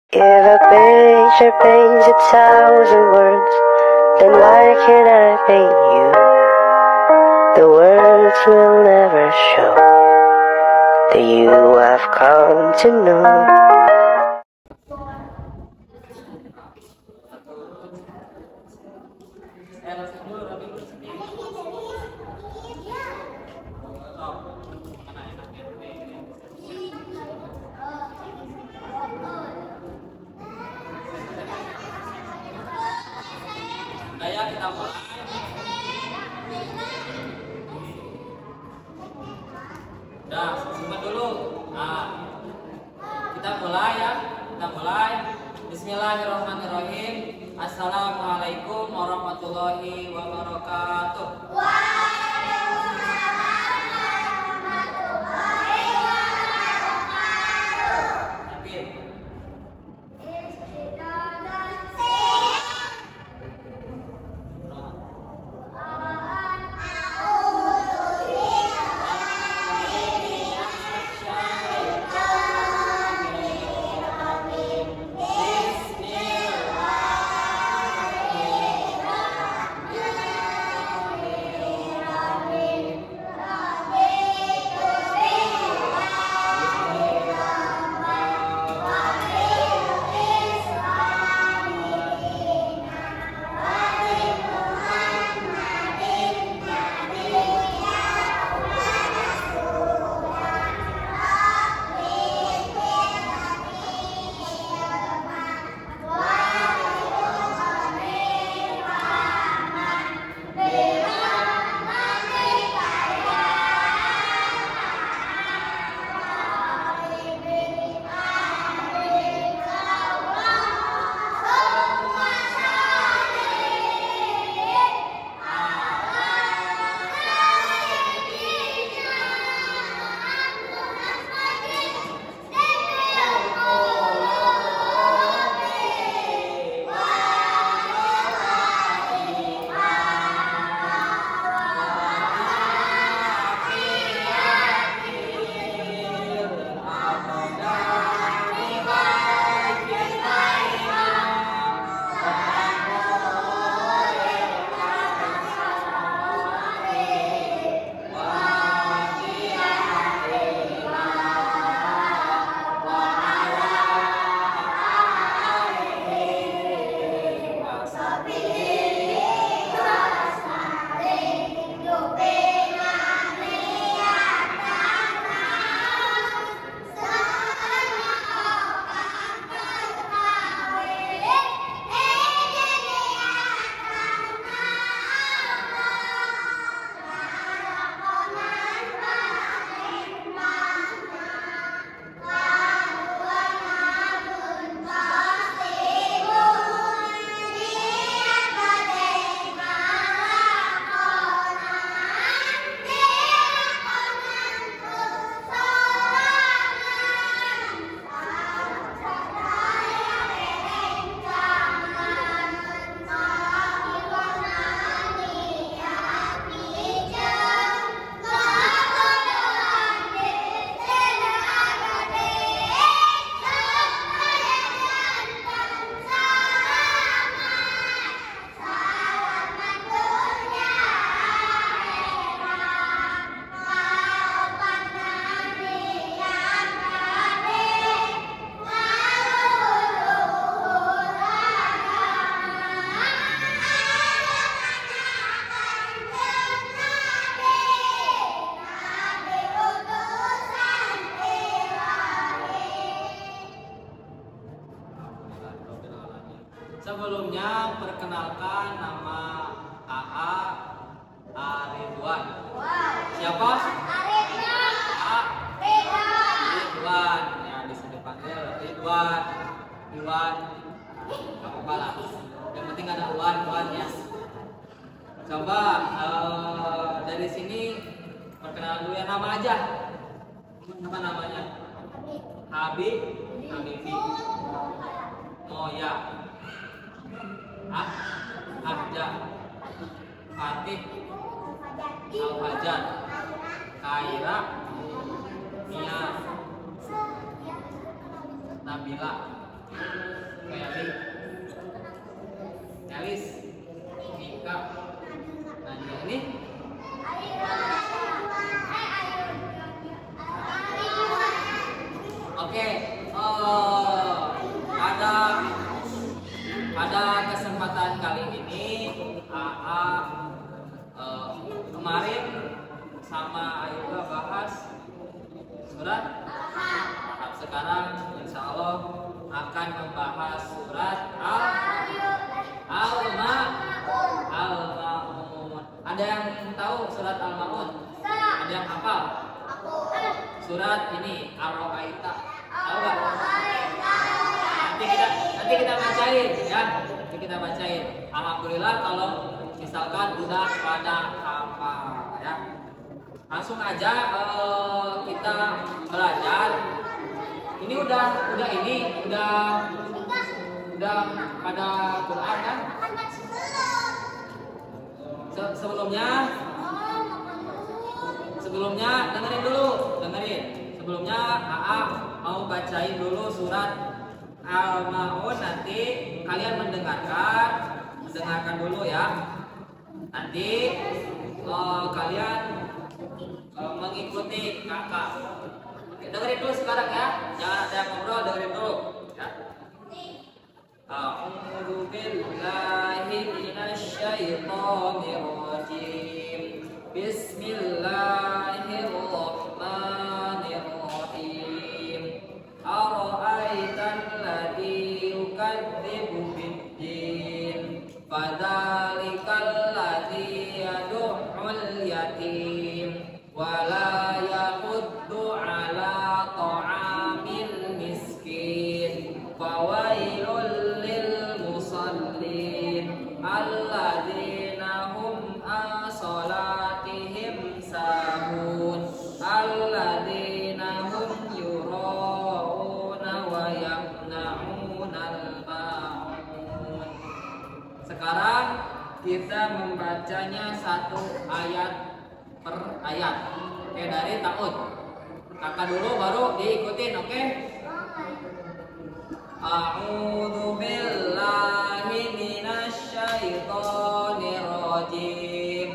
If a picture paints 1,000 words, then why can't I paint you? The words will never show the you I've come to know. Kita mulai. Udah, simpan dulu. Nah, kita mulai ya. Kita mulai. Bismillahirrahmanirrahim. Assalamualaikum warahmatullahi wabarakatuh. Sebelumnya perkenalkan nama AA Aridwan. Siapa? Ridwan. Ya, bisa dipanggil Ridwan. Ridwan. Gak apa-apa lah. Yang penting ada Wan ya. Coba dari sini perkenalan dulu ya, nama aja. Apa namanya? Habib, Habibi. Oh ya. Ahja, Fatih, Al-Fajar, Kaira, Mia, Nabila, Meli, Elis, Mika, Nadia. Ini oke, pada kesempatan kali ini AA kemarin sama Ayuba bahas surat Ahab. Sekarang insya Allah akan membahas surat Al-Ma'un. Ada yang tahu surat Al-Ma'un? Ada yang hafal? Surat ini Ar-Ra'aita. Tahu nggak? Nanti kita bacain ya. Nanti kita bacain. Alhamdulillah kalau misalkan udah pada hafal ya. Langsung aja kita belajar. Ini udah pada Quran kan? Sebelumnya dengerin dulu. Sebelumnya AA mau bacain dulu surat Al-Ma'un, nanti kalian mendengarkan dulu ya. Nanti kalian mengikuti kakak. Dengerin dulu sekarang ya, jangan ada yang ngobrol, dengerin dulu ya. A'udzu billahi minasyaitonir rajim. Bismillahirrahmanirrahim. Ara'aital ladzi yukadzibu biddin, fadzalikal ladzi yad'ul yatim wa la yahuddu ala ta'amil miskin, fawailul lil musallin alladzina hum an salatihim sahun alladzina hum yura'una wa yamna'unal ma'un. Sekarang kita membacanya satu ayat per ayat. Oke, dari Ta'ud. Kakak dulu baru diikutin, oke? A'udzu billahi minasyaitonir rajim.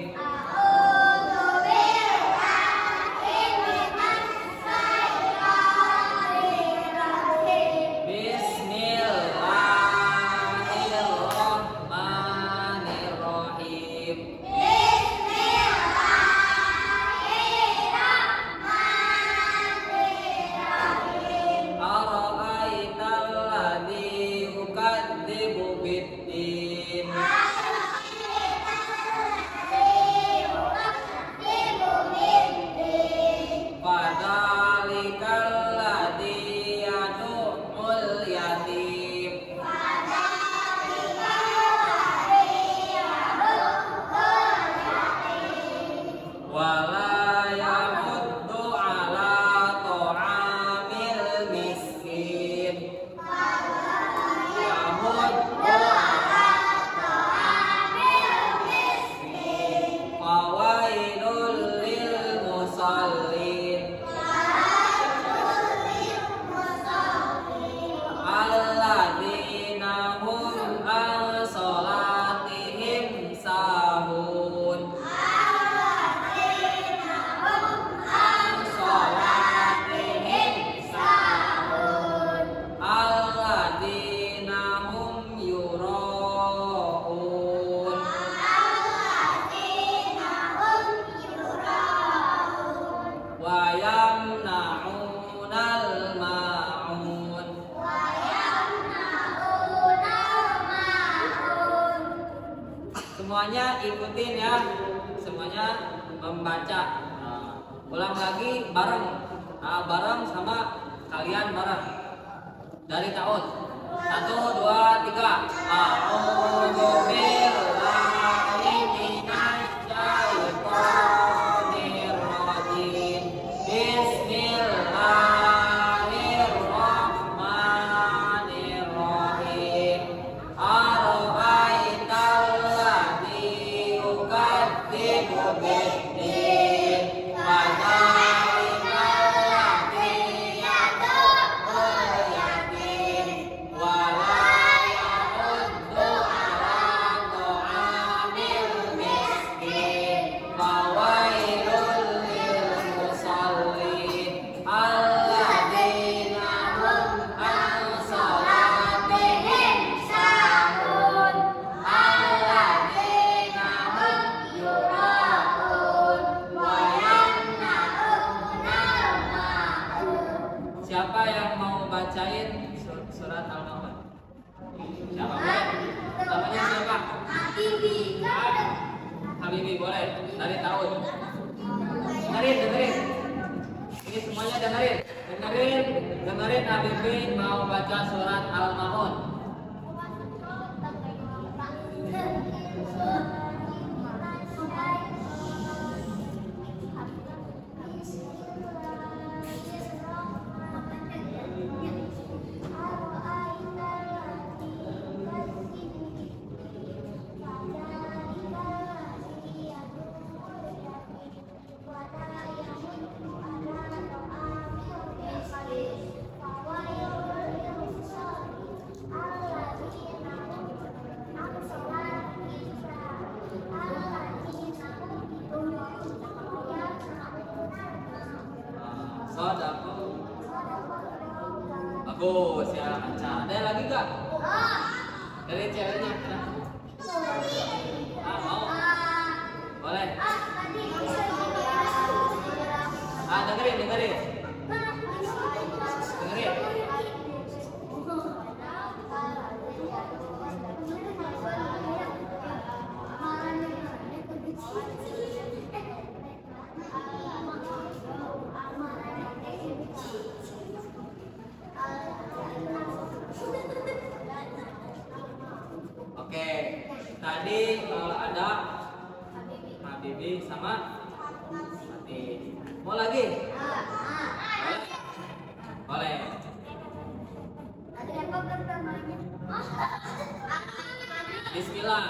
Bismillahirrahmanirrahim. Ara'aital ladzi yukadzibu biddin, fadzalikal ladzi yad'ul yatim wa la yahuddu ala ta'amil miskin. Fawailul lil musallin alladzina hum an salatihim sahun. Alladzina hum yura'un wa yamna'unal ma'un. Semuanya ikutin ya, semuanya membaca. Ulang lagi bareng, bareng sama kalian bareng. Dari Ta'ud. 1, 2, 3. A'udzu billahi minasyaitonir rajim. Bismillahirrahmanirrahim. Ara'aital ladzi yukadzibu biddin, fadzalikal ladzi yad'ul yatim wa Habibi boleh dari tahun. Dengerin. Ini semuanya dengerin Habibi mau baca surat Al-Maun. Bagus ya, baca. Ada lagi nggak? Dari ceweknya? Mau? Boleh. Dengerin. Oke, tadi ada Habibi sama Mati. Mau lagi? Boleh. Bismillah.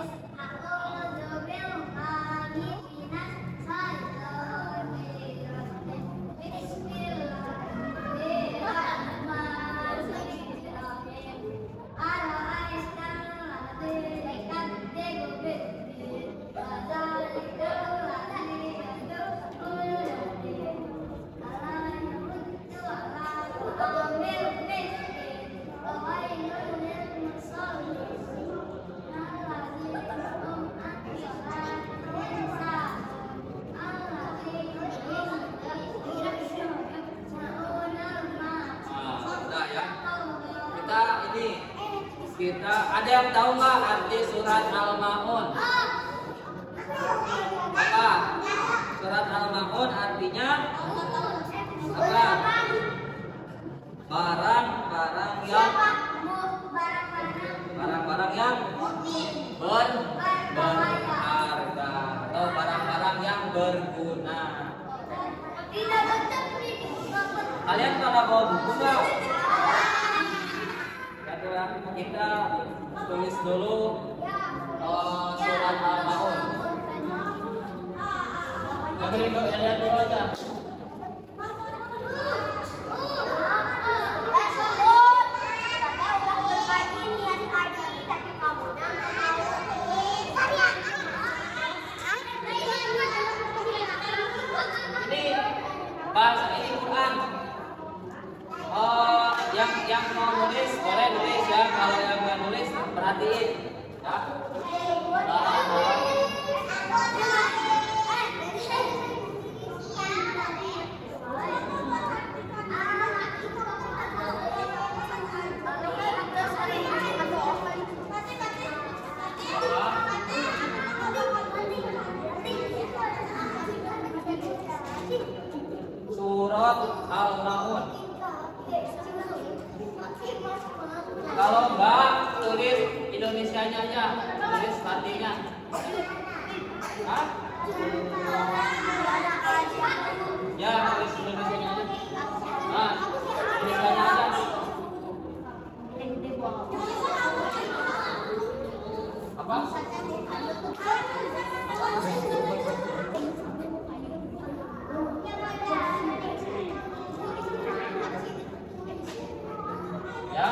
Kita ada yang tahu nggak arti surat Al-Maun? Apa? Surat Al-Maun artinya apa? Barang-barang yang berharga atau barang-barang yang berguna. Kalian pada bawa buku nggak? Kita tulis dulu surat Al-Maun. Lihat dulu aja. Ini bahasa ini Quran. Yang mau nulis boleh nulis ya, kalau yang nggak nulis perhatiin ya. Surat Al-Maun. Kalau enggak, tulis Indonesianya aja, tulis artinya. Hah? Ya, tulis Indonesianya aja. Nah, Indonesianya aja. Apa? Ya.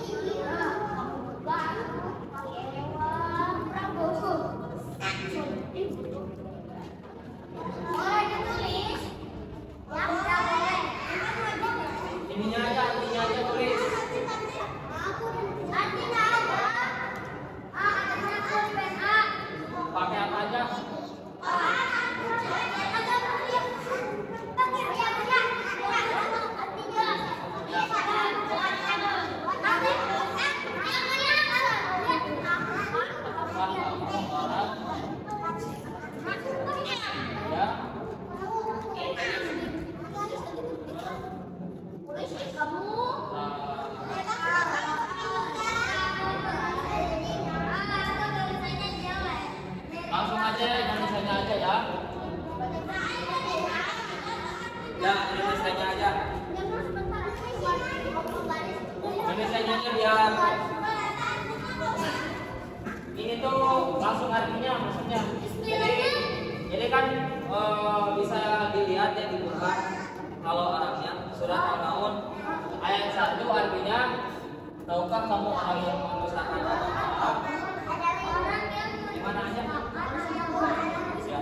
Ininya aja tulis. Pakai apa aja? aja ya. Ya, Indonesia aja. Indonesia aja biar ini tuh langsung artinya maksudnya. Jadi kan bisa dilihat ya dibuka kalau orangnya surat Al-Maun ayat 1 artinya tahukah kamu orang yang mendustakan agama? Di mana aja? Ya.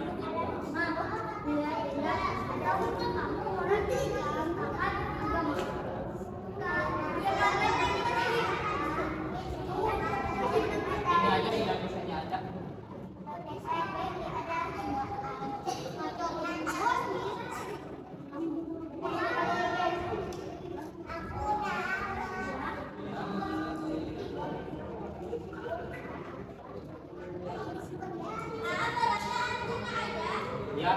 Ini aja tidak bisa diajak. Ya.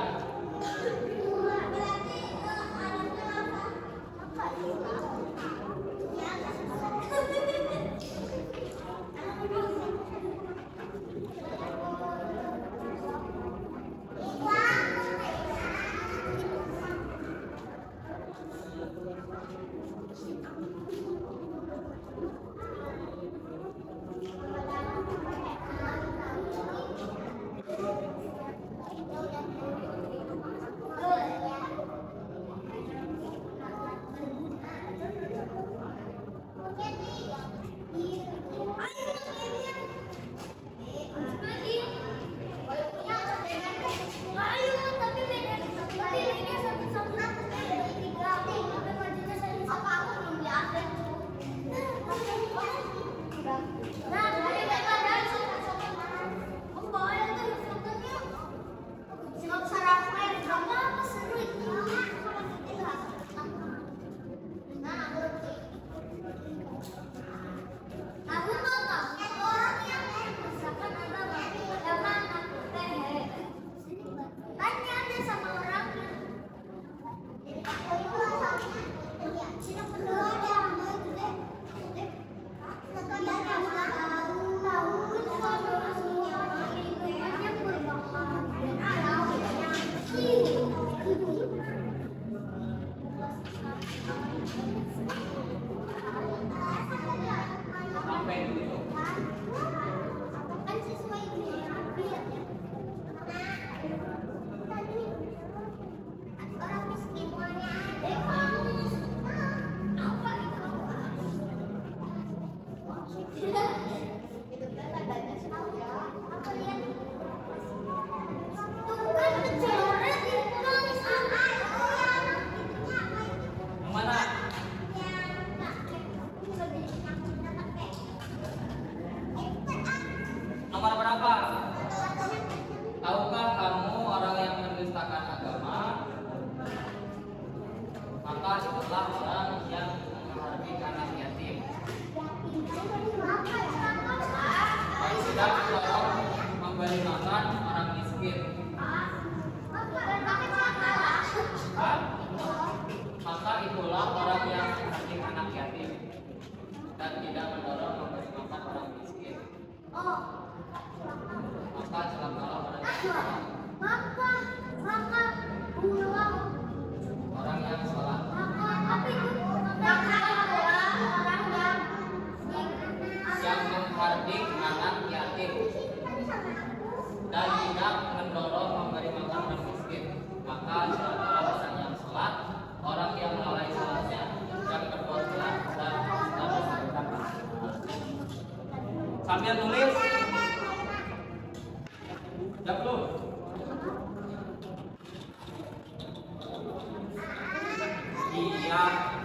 Nomor berapa? Tahukah kamu orang yang mendustakan agama? Maka itulah orang yang menghargai anak yatim. Dan tidak tolong memberi makan orang miskin. Maka itulah orang yang menghargai anak yatim dan tidak mendorong memberi makan orang miskin. Maka celakalah orang yang sholat yang menghardik anak yatim dan tidak mendorong memberi makan orang miskin. Maka celakalah orang yang sholat, orang yang melalai sholatnya, yang berbuat jahat dan melakukan sambil nulis. Siap belum? Iya.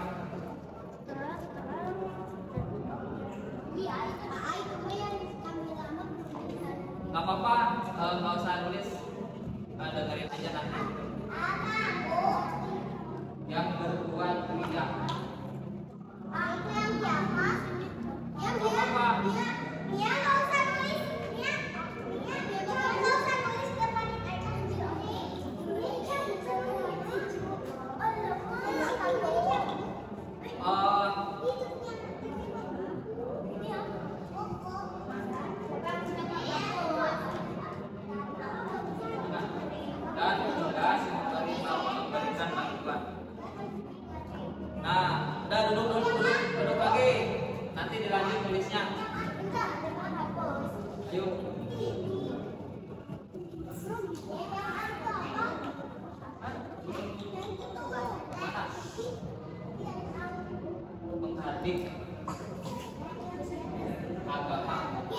Gak apa-apa, nggak usah nulis, dengerin aja nanti. Yang berbuat tidak. Gak apa-apa. di agama.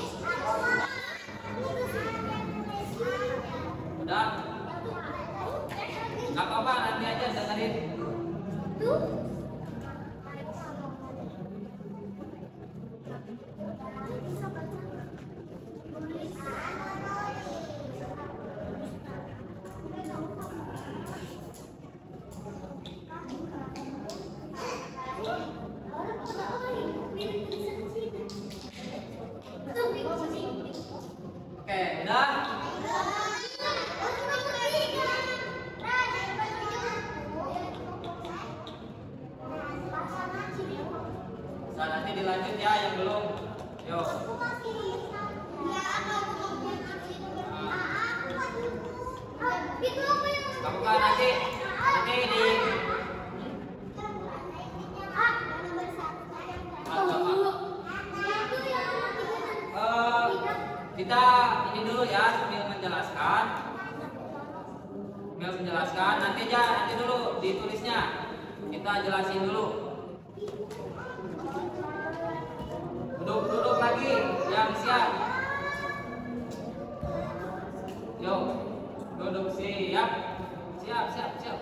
Udah? Gak apa-apa, nanti aja dengerin. Oke, udah? Nah, nanti dilanjut ya yang belum. Yuk. Kamu kan nanti di kita ini dulu ya sambil menjelaskan. Nanti dulu ditulisnya. Kita jelasin dulu. Duduk lagi yang siap. Yuk, duduk siap. Siap.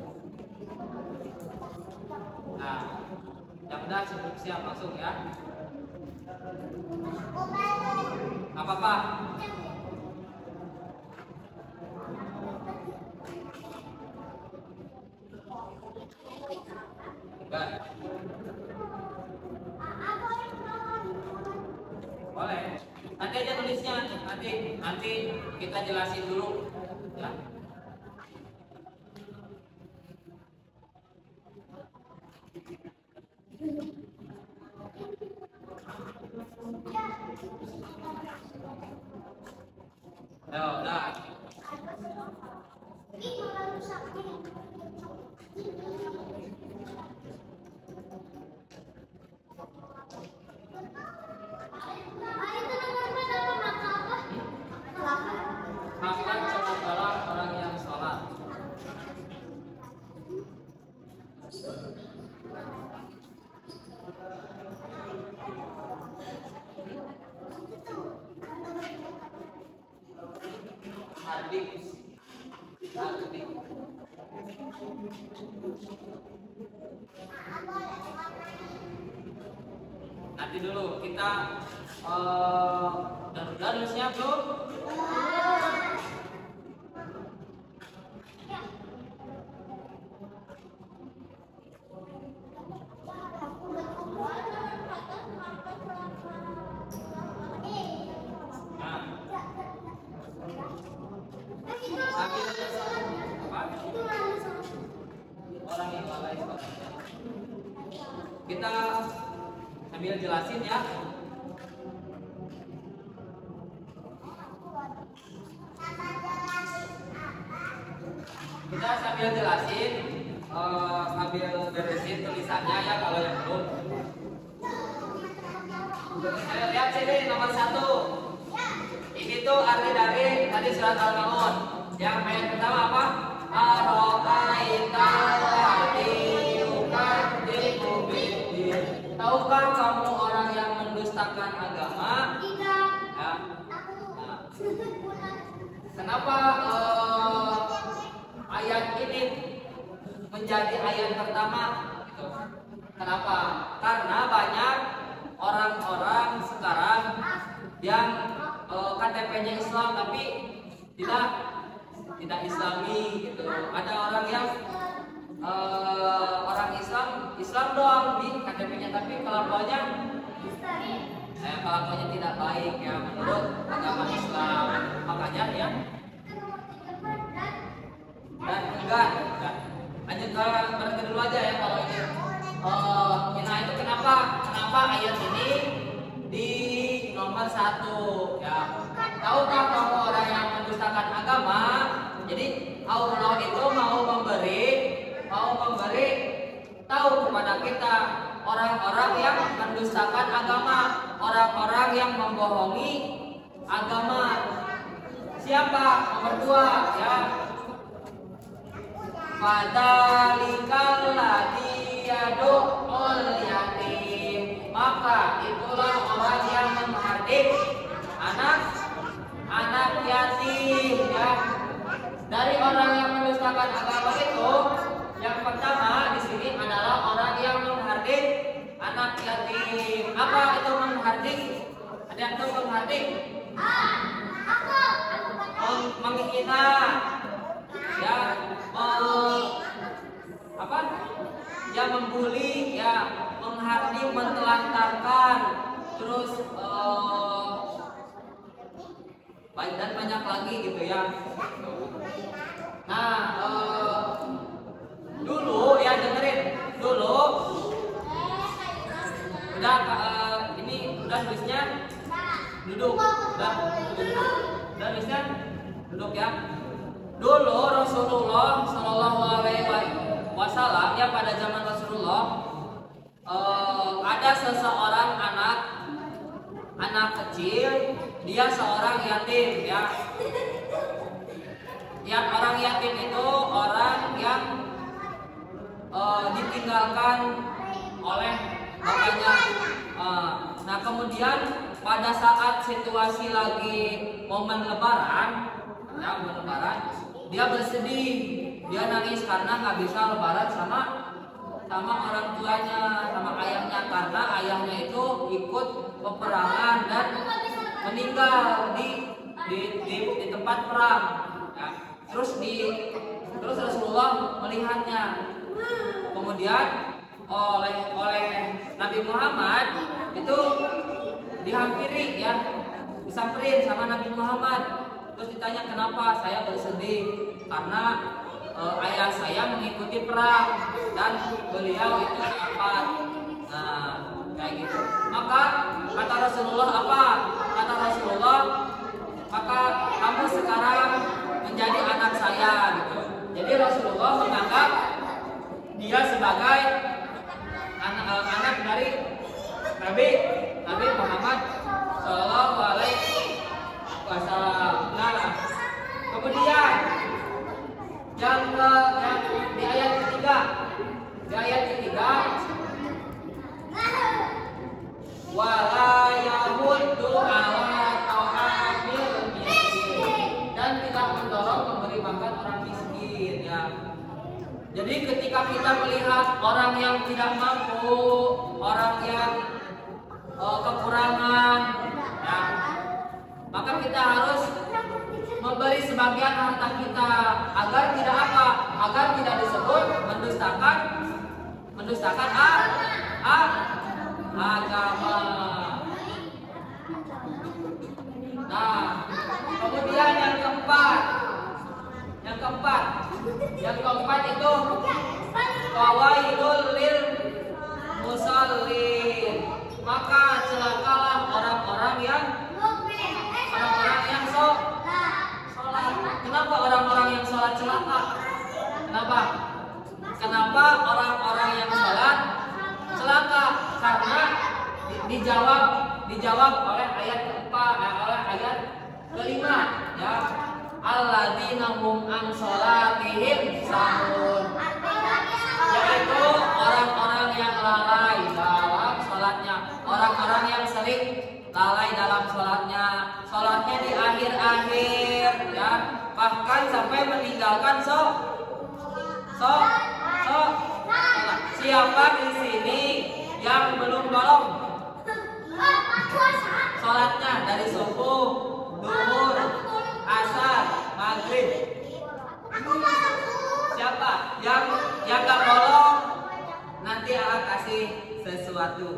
Nah, yang udah siap langsung ya. Apa-apa? Enggak. Boleh. Nanti aja tulisnya. Nanti kita jelasin dulu. Ya. Ya udah. Makan cepat orang yang sholat. Adik. Nanti dulu kita dan siap belum? Orang yang lalai. Kita sambil jelasin ya. Kita sambil jelasin, sambil beresin tulisannya ya kalau yang belum. Saya lihat sini nomor 1. Ini tuh arti dari tadi surat Al-Maun. Yang ayat pertama apa? Tahukah kamu orang yang mendustakan agama? Tidak. Ya. Nah. Kenapa ayat ini menjadi ayat pertama? Gitu. Kenapa? Karena banyak orang-orang sekarang yang KTP-nya Islam tapi tidak Islami gitu. Ada orang yang orang Islam doang di KTP-nya tapi kelakuannya tidak baik ya menurut agama Islam. Makanya ya dan enggak. Lanjut berarti dulu aja ya kalau ini. Nah itu kenapa ayat ini di nomor 1 ya. Tahukah kamu orang yang mendustakan agama? Jadi Allah itu mau memberi tahu kepada kita orang-orang yang mendustakan agama, orang-orang yang membohongi agama. Siapa? Nomor 2 ya. Fadzalikal ladzi yad'ul yatim. itulah orang yang menghardik anak yatim ya. Dari orang yang mendustakan agama itu, yang pertama di sini adalah orang yang menghardik anak yatim. Apa itu menghardik? Ada yang tahu menghardik? Menghina, ya, apa? Ya membuli, ya, menghardik, mentelantarkan, terus dan banyak lagi gitu ya. Nah, dulu ya dengerin dulu. Udah ini udah tulisnya duduk. Udah tulisnya duduk ya. Dulu Rasulullah Shallallahu Alaihi Wasallam ya, pada zaman Rasulullah ada seseorang anak kecil, dia seorang yatim ya. Yang orang yatim itu orang yang ditinggalkan oleh bapaknya. Nah kemudian pada saat situasi lagi momen lebaran, ya, momen lebaran, dia bersedih, dia nangis karena nggak bisa lebaran sama orang tuanya, sama ayahnya, karena ayahnya itu ikut peperangan dan meninggal di tempat perang. Ya. Terus Rasulullah melihatnya, kemudian oleh Nabi Muhammad itu dihampiri ya, disamperin sama Nabi Muhammad. Terus ditanya, kenapa? Saya bersedih karena ayah saya mengikuti perang dan beliau itu wafat. Nah, kayak gitu. Maka kata Rasulullah apa? Kata Rasulullah, maka kamu sekarang menjadi anak saya gitu. Jadi Rasulullah menganggap dia sebagai anak dari Nabi Muhammad Shallallahu Alaihi Wasallam. Nah, kemudian yang di ayat ketiga, wala yahuddu ala ta'amil miskin, dan tidak mendorong memberi makan orang miskin ya. Jadi ketika kita melihat orang yang tidak mampu, orang yang kekurangan ya, maka kita harus memberi sebagian harta kita agar tidak apa? Agar tidak disebut mendustakan agama. Nah, kemudian yang keempat itu fawailul lil musallin. Maka celakalah orang-orang yang sholat. Kenapa orang-orang yang sholat celaka? Kenapa orang-orang yang sholat celaka? Karena dijawab oleh ayat keempat, oleh ayat kelima ya. Alladzina hum an sholatihim sahun, yaitu orang-orang yang lalai dalam sholatnya, orang-orang yang sering lalai dalam sholatnya, sholatnya di akhir-akhir ya, bahkan sampai meninggalkan siapa di sini yang belum bolong sholatnya dari subuh, duhur, asar, maghrib? Siapa yang gak bolong? Nanti akan kasih sesuatu.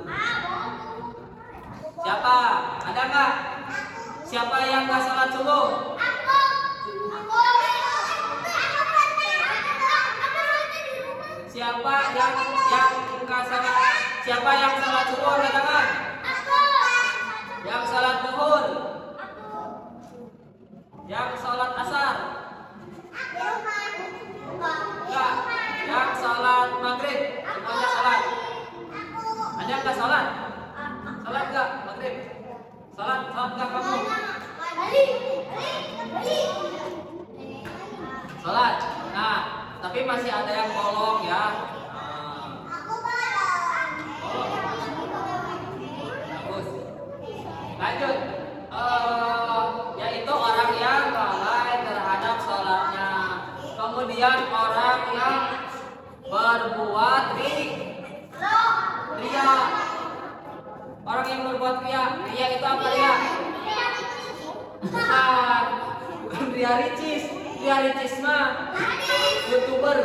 Siapa? Ada nggak? Siapa yang nggak sholat subuh? Siapa yang nggak sholat? Siapa yang sholat subuh? Ada nggak? Yang sholat duhur? Yang sholat asar? Enggak. Yang sholat maghrib? Semuanya sholat. Ada yang nggak sholat? Sholat nggak maghrib? Sholat nggak kamu? Sholat. Nah, tapi masih ada yang bolong ya. Kemudian orang yang berbuat ria. Orang yang berbuat ria. Ria itu apa ria? Bukan ria ricis. Ria ricis mah YouTuber.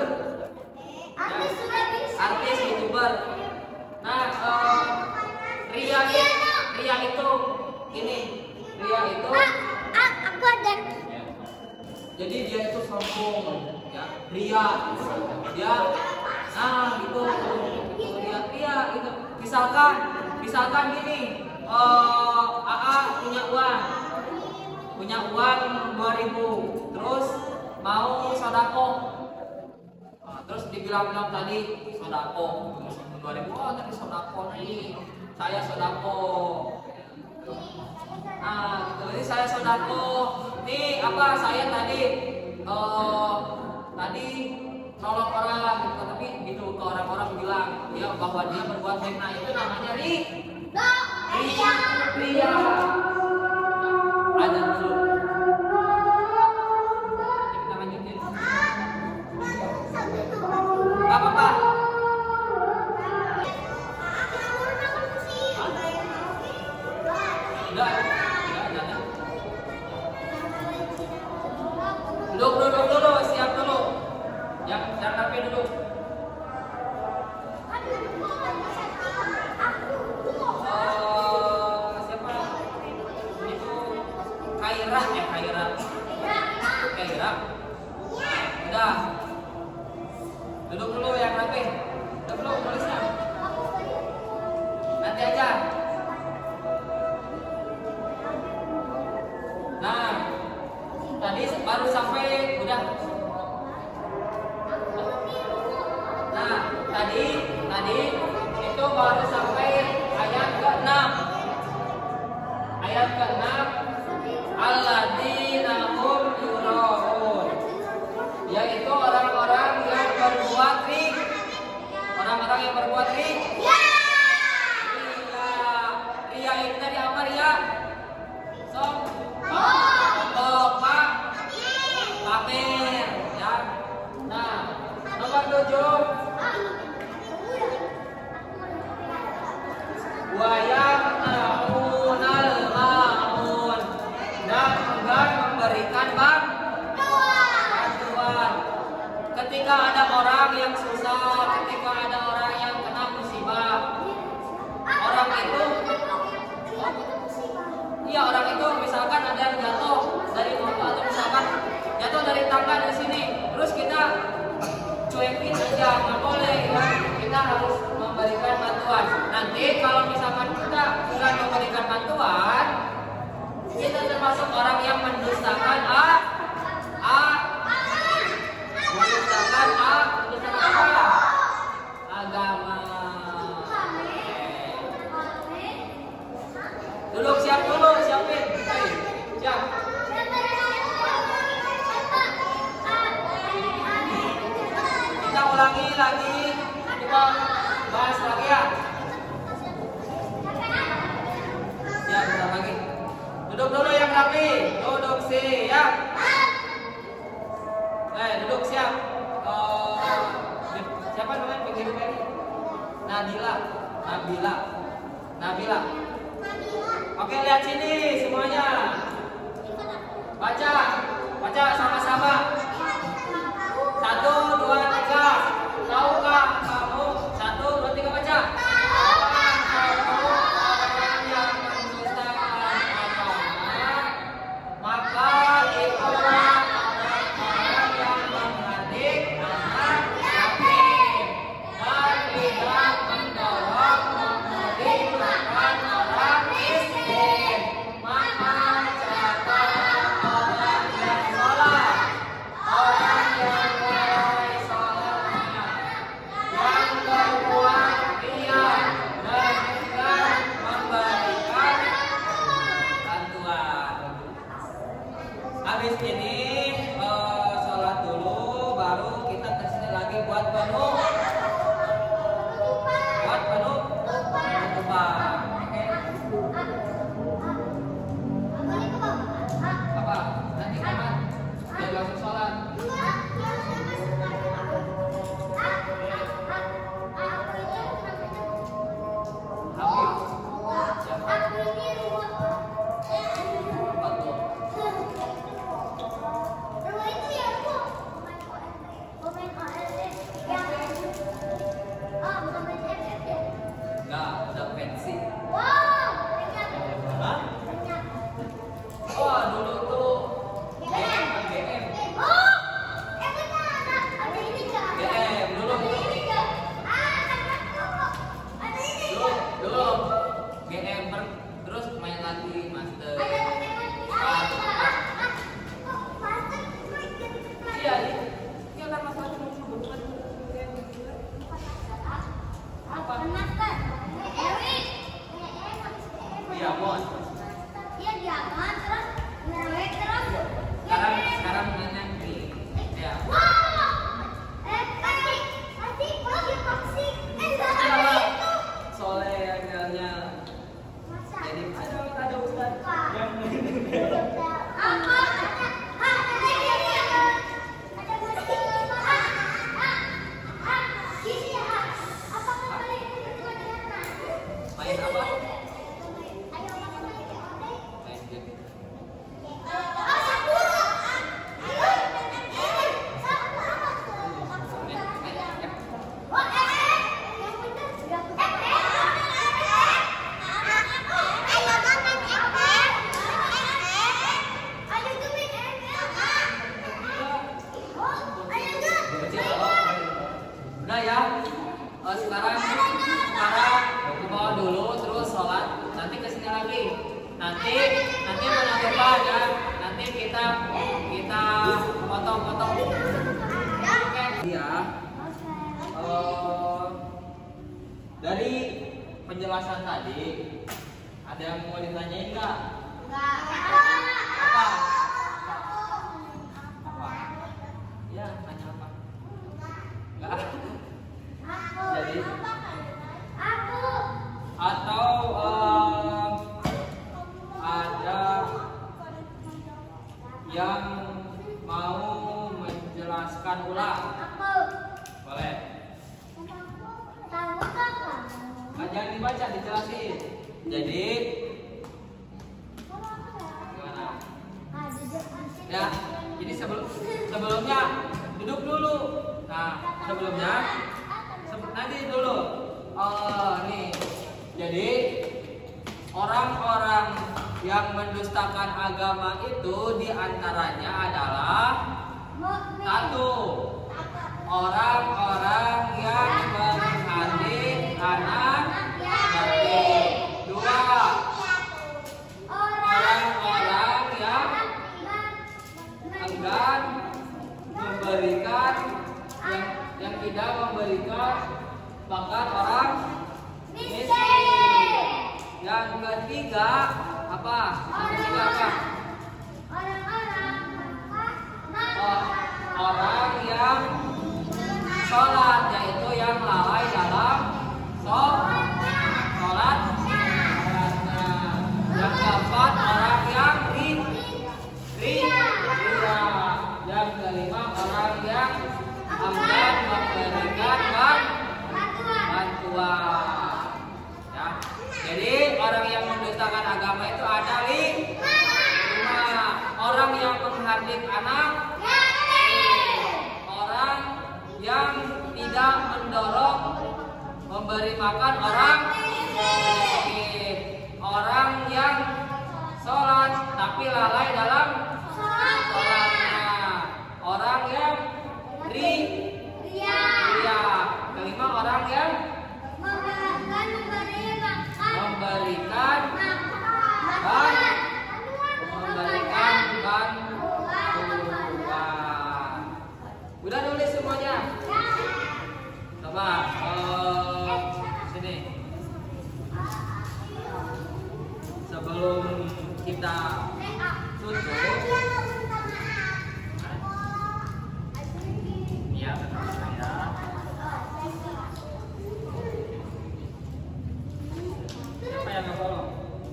Artis YouTuber. Nah, ria itu ini. Ria itu aku ada. jadi dia itu sombong, ya, ria. Dia gitu. Ria gitu. Misalkan gini, AA punya uang 2.000, terus mau sodako. Terus dibilang tadi sodako 2.000, oh tadi sodako nih, saya sodako. Gitu. Jadi saya sodako. Nih apa saya tadi nolong orang gitu, tapi gitu ke orang-orang bilang ya bahwa dia berbuat baik. Nah itu namanya ria. Ada dulu. Kita lanjutin. Apa? Udah. Duduk dulu, siap dulu. Jangan sampai duduk. Siapa? Itu Kairah. Udah. Duduk dulu yang rapi. Duduk dulu tulisnya. Nanti aja. Nah, tadi baru sampai udah. Nah, tadi itu baru sampai ayat ke-6. Ayat ke-6, alladzina hum yuraun, yaitu orang-orang yang berbuat ria. Orang-orang yang berbuat ria. Ria itu tadi apa ria? Pamer, ya. Nah, nomor 7, wayamna'unal ma'un, dan enggan memberikan bantuan. Ketika ada orang yang susah, ketika ada orang yang kena musibah, orang itu misalkan ada yang jatuh dari motor atau misalkan jatuh dari tangga di sini, terus kita cuekin aja, nggak boleh ya. Kita harus memberikan bantuan. Nanti kalau misalkan kita tidak memberikan bantuan, kita termasuk orang yang mendustakan agama. Duduk, siapin. Siap. Kita ulangi lagi, kita bahas lagi ya. Siap, kita lagi. Duduk dulu yang rapi. Duduk siap. Duduk siap. Siapa namanya pengirim ini? Nabila. Oke, lihat sini semuanya. Baca sama-sama. 1, 2, 3. Tahukah kamu? 1, 2, 3 baca. Orang yang mendustakan agama, maka itulah orang yang mengadik anak yatim dan tidak mendorong memberikan orang miskin. Maka siapa orang yang sholat nanti bulan depan ya. Nanti kita potong-potong. Oke ya. Dari penjelasan tadi ada yang mau ditanyain nggak? Apa? Ya, tanya apa? Enggak. Jadi atau ada yang mau menjelaskan ulang? Boleh. Jangan dibaca, dijelasin. Jadi gimana? Ya, jadi sebelumnya duduk dulu. Nah, sebelumnya nanti dulu. Nih. Jadi orang-orang yang mendustakan agama itu diantaranya adalah satu, orang-orang yang menghardik anak yatim. Dua, orang-orang yang enggan memberikan yang tidak memberikan makan orang miskin. Yang ketiga apa? Orang yang sholat, yaitu yang lalai dalam sholat. Yang keempat orang yang ria. Yang kelima orang yang enggan memberikan bantuan. Ya. Jadi orang yang mendustakan agama itu ada lima. Orang yang menghardik anak, orang yang tidak mendorong memberi makan orang miskin, orang yang sholat tapi lalai dalam sholatnya, orang yang ria. Kelima orang yang memberikan bantuan. Udah nulis semuanya? Coba sini. Sebelum kita tutup, ya betul saya. Siapa yang nggak follow?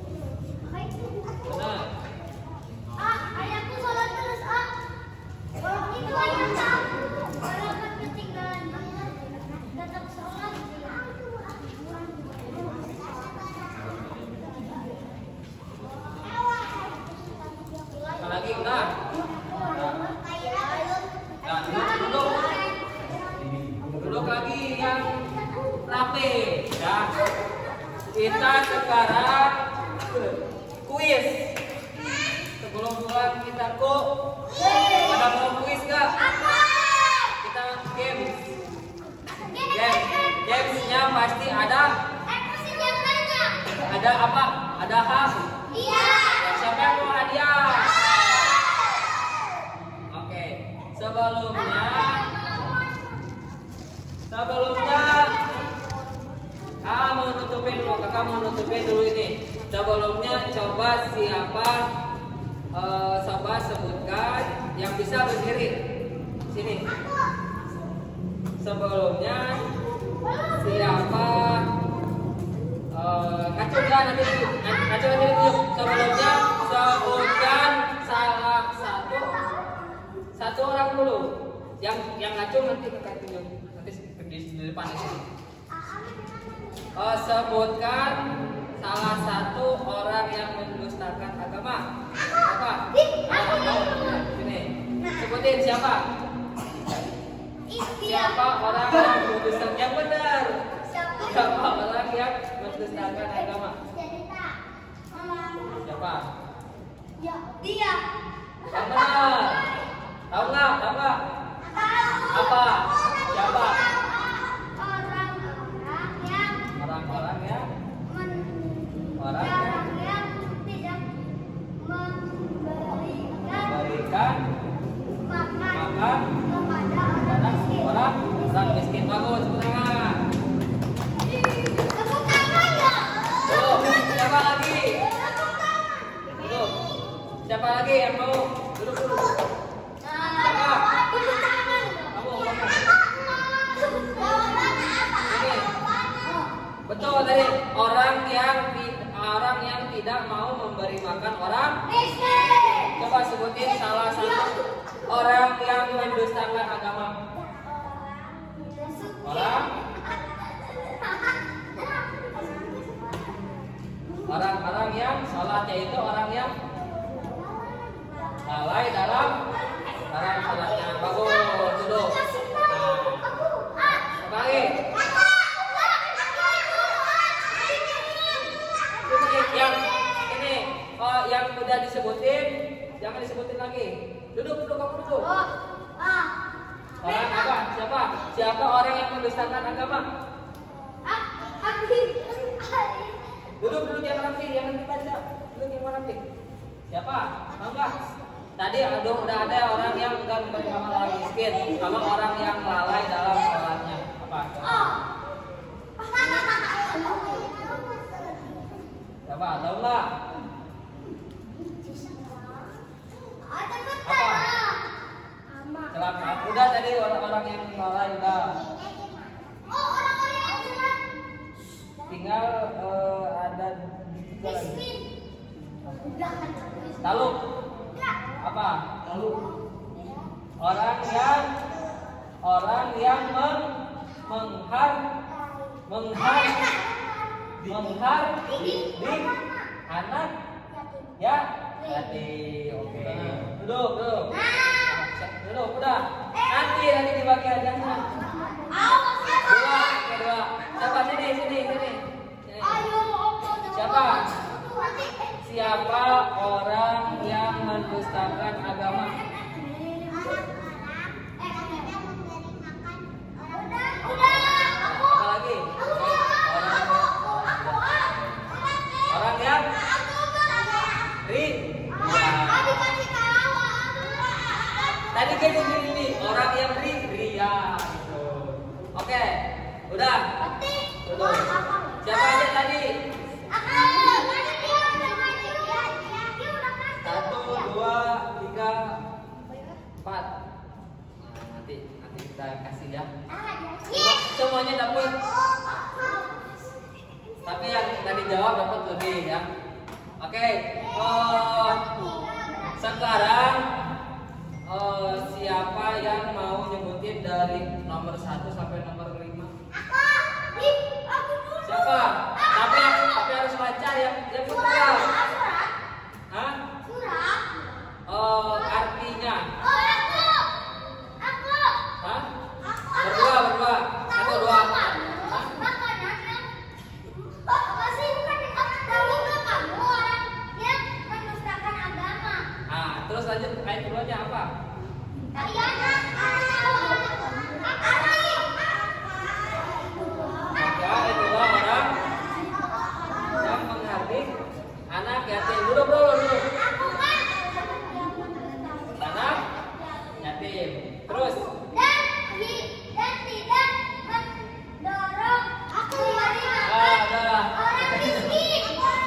Benar. Ayahku sholat terus, itu ayah orang ketinggalan tetap sholat. Lagi udah. Nah, duduk lagi yang rapi ya. Kita sekarang kuis. Sebelum pulang kita pada mau kuis gak? Kita gamesnya pasti ada. Ada apa? Ada hak. Siapa yang mau hadiah? Oke. Sebelumnya kakak mau nutupin dulu ini. Sebelumnya coba siapa coba sebutkan yang bisa berdiri. Sini. Sebelumnya siapa ngaco ya nanti dulu. Sebelumnya sebutkan salah satu orang dulu. Yang ngaco nanti kakak tunjuk. Nanti di depan di sini. Sebutkan salah satu orang yang mendustakan agama. Apa? Sini. Sebutin siapa? Siapa orang yang mendustakan? Yang benar. Siapa orang yang mendustakan agama? Siapa? Dia. Yang benar. Tahu nggak? Apa? Apa? Siapa? Orang-orang yang Orang yang tidak merupakan orang miskin. coba sebutin salah satu orang yang mendustakan agama. Orang yang sholat, yaitu orang yang lalai dalam sholatnya. Bagus, duduk. Nah, lagi. Ini yang udah disebutin, jangan disebutin lagi. Duduk, kamu duduk. Orang apa? Siapa orang yang mendustakan agama? Duduk yang rapi, jangan dibaca. Duduk yang rapi. Siapa? Enggak. Tadi udah ada orang yang enggak memberi makan orang miskin. Kalau orang yang lalai dalam sholatnya, apa? Siapa? Tahu nggak? Celaka. Udah tadi orang yang lalai udah. Tinggal ada tiga lagi. Taluk. Apa? Taluk. Orang yang menghardik anak ya yatim. Oke. Duduk. Duduk udah. Nanti dibagi aja. Dua. Siapa sini. Siapa orang yang mendustakan agama? Apa lagi? Orang yang tadi kan ini orang yang ria. Oke, udah. Siapa aja tadi? 1, 2, 3, 4. Nanti kita kasih ya. Semuanya dapat. Tapi yang tadi jawab dapat lebih ya. Oke. Sekarang siapa yang mau nyebutin dari nomor 1 sampai nomor 5? Siapa? Tapi harus baca ya. Yang betul. Hah? Artinya. Hah? Berdua. 1, 2. Terus lanjut ayat keduanya apa? Ayat kedua orang yang menghardik anak yatim. Duduk. Anak yatim. Terus dan tidak mendorong orang miskin.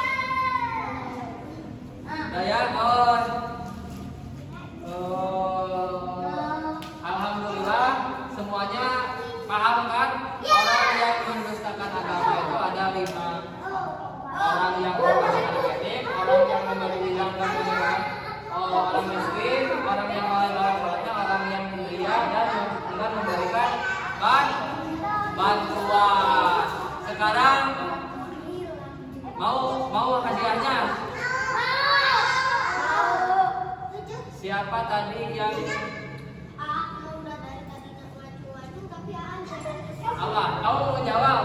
Alhamdulillah semuanya paham kan? Orang yang mendustakan agama itu ada 5. Orang yang merupakan anak yatim, orang yang meninggalkan orang miskin, orang yang lalai sholatnya, orang yang ria dan enggan memberikan bantuan. Sekarang mau hadiahnya? Siapa tadi yang Allah? Kamu mau menjawab?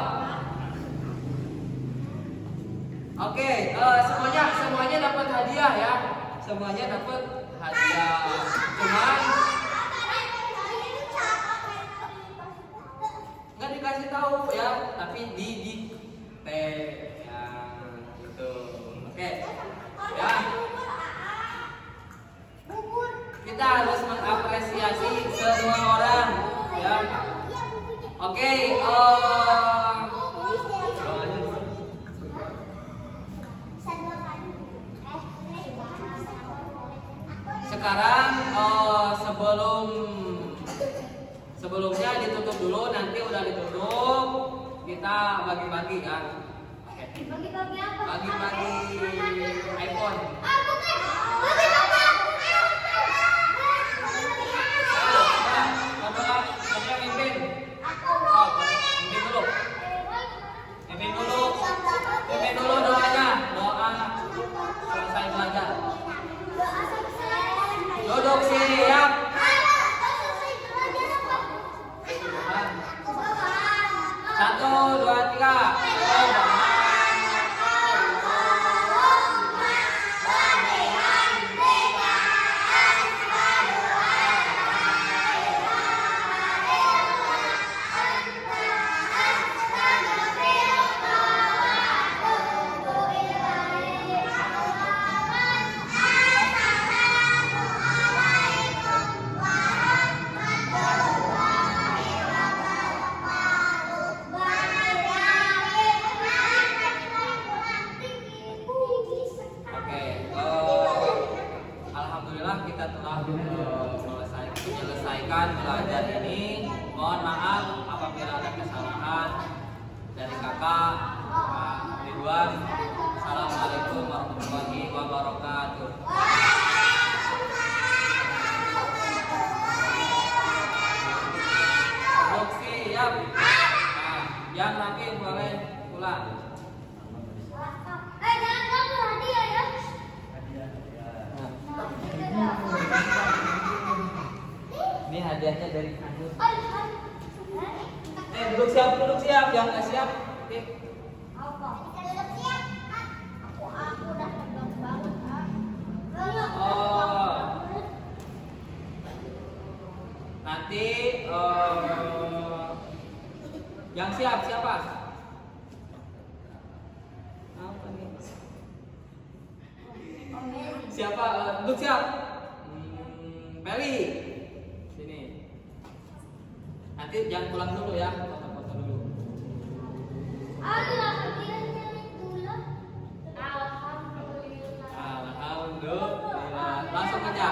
Oke, semuanya dapat hadiah ya. Semuanya dapat hadiah. Cuman nggak dikasih tahu ya, tapi di ya gitu. Oke. Ya. Kita harus mengapresiasi semua orang ya. Oke, sekarang sebelumnya ditutup dulu, nanti udah ditutup kita bagi-bagi kan. Oke. Bagi-bagi apa? Bagi-bagi iPhone. Ah, bukan. Bagi-bagi apa? Siapa yang mimpin? Aku. Oh, mimpin dulu. Mimpin dulu doanya. Doa selesai belajar. Doa selesai. Duduk siap. Satu, dua, tiga. Alhamdulillah kita telah menyelesaikan belajar ini. Mohon maaf apabila ada kesalahan dari kakak Pak Ridwan. Assalamualaikum warahmatullahi wabarakatuh. Duduk siap. Nah, yang rapi boleh pulang. Jangan kamu hadiah ya. Ini hadiahnya dari kamu. Oh, Duduk siap, yang nggak siap. Oke. apa? Siap. Aku udah tegang banget. Oh. Nanti yang siap siapa? Apa nih? Siapa? Duduk siap. Meli. Sini. Nanti jangan pulang dulu ya, foto-foto dulu. Alhamdulillah. Alhamdulillah. Alhamdulillah. Langsung aja.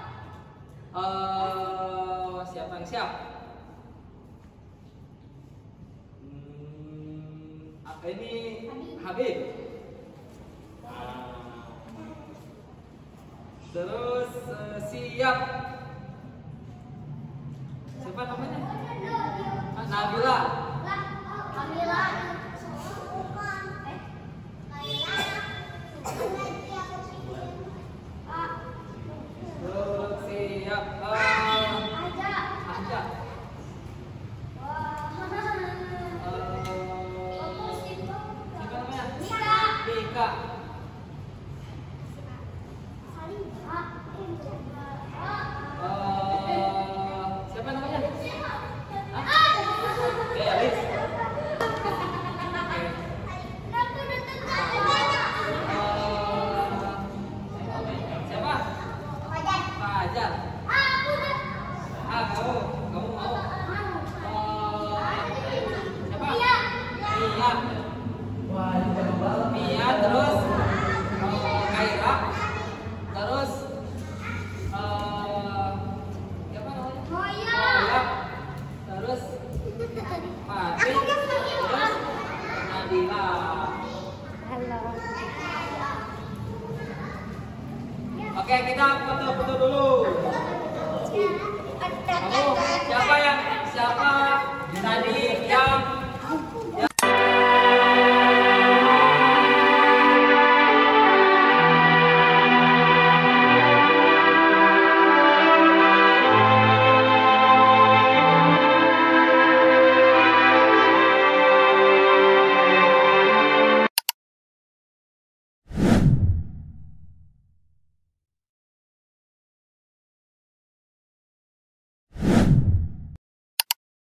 Siapa yang siap? Apa ini? Habib. Terus siap. Siapa namanya? Nabila. Terus siap. Aja. Siapa namanya? Dika. Siapa namanya? Elis. Siapa? Fajar. Kamu mau? Siapa? Mia. Mia, terus Kaira. Terus siapa namanya? Moya. Terus Fatih. Terus Nabila. Oke, kita foto-foto dulu. Kamu